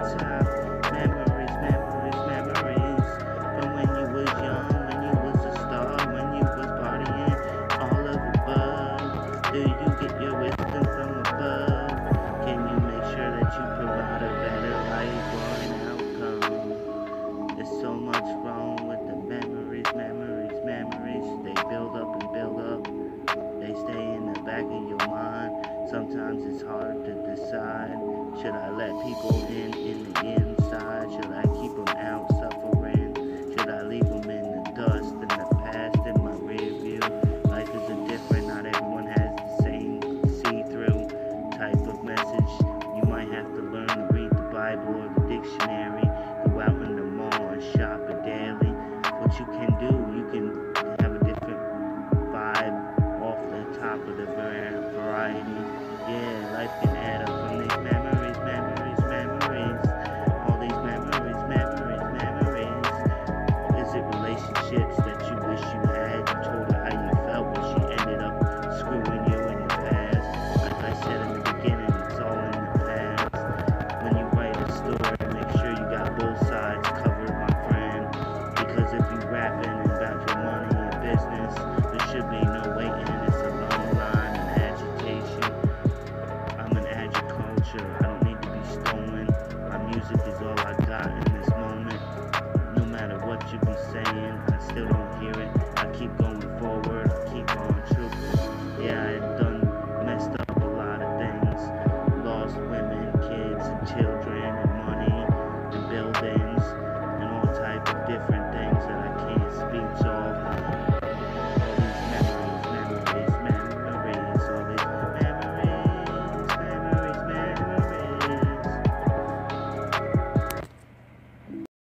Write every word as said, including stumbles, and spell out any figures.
time. Memories, memories, memories. From when you was young, when you was a star, when you was partying, all of above. Do you get your wisdom from above? Can you make sure that you provide a better life or an outcome? There's so much wrong with the memories, memories, memories. They build up and build up. They stay in the back of your mind. Sometimes it's hard to decide. Should I let people in in the inside? Should I keep them out, suffer